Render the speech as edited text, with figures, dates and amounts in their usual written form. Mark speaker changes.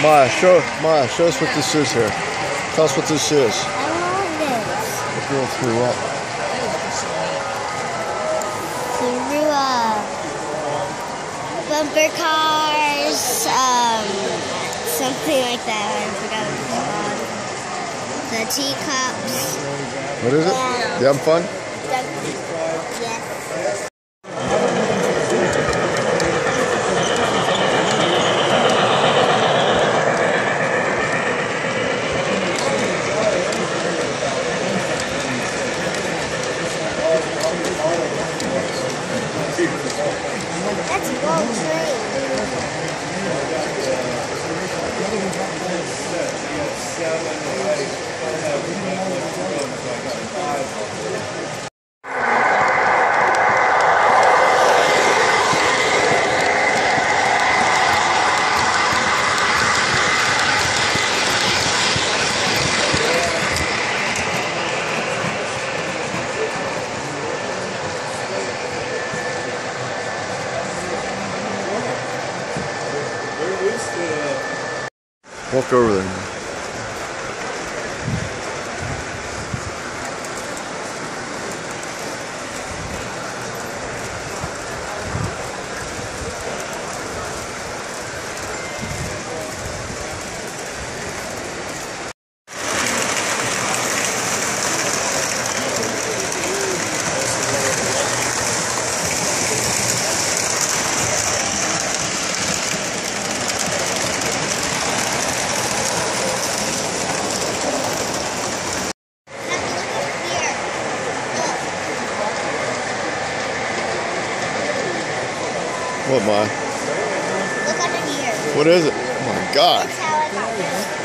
Speaker 1: Maya, show us what this is here. Tell us what this is.
Speaker 2: I love this.
Speaker 1: The girl threw up.
Speaker 2: Threw up. Bumper cars, something like that. I forgot what it's called. The teacups.
Speaker 1: What is it? You having fun?
Speaker 2: Yes. That's a gold train.
Speaker 1: Walk over there. What, Ma?
Speaker 2: Look under here.
Speaker 1: What is it? Oh my God.
Speaker 2: That's how I got this.